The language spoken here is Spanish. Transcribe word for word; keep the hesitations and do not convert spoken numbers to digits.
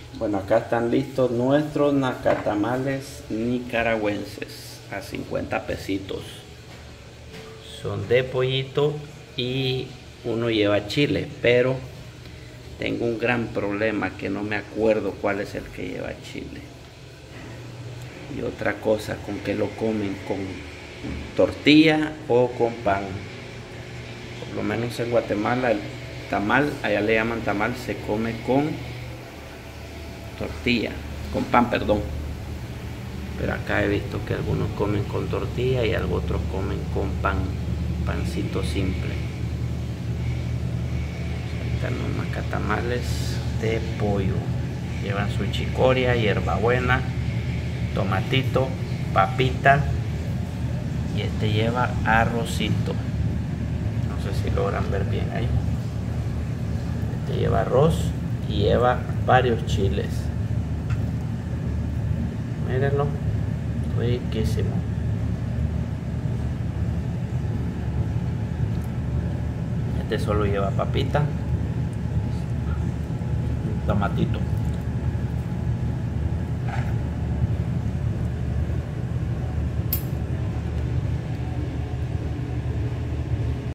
Bueno, acá están listos nuestros nacatamales nicaragüenses a cincuenta pesitos. Son de pollito y uno lleva chile, pero tengo un gran problema que no me acuerdo cuál es el que lleva chile. Y otra cosa, con que lo comen, con tortilla o con pan. Por lo menos en Guatemala el tamal, allá le llaman tamal, se come con tortilla, con pan, perdón. Pero acá he visto que algunos comen con tortilla y otros comen con pan, pancito simple. Ahí están los nacatamales de pollo. Llevan su chicoria, hierbabuena, tomatito, papita y este lleva arrocito. No sé si logran ver bien ahí. Este lleva arroz y lleva varios chiles. Mírenlo, riquísimo. Este solo lleva papita, tomatito.